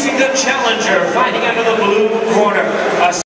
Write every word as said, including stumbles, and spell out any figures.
Introducing the challenger, fighting out of the blue corner. A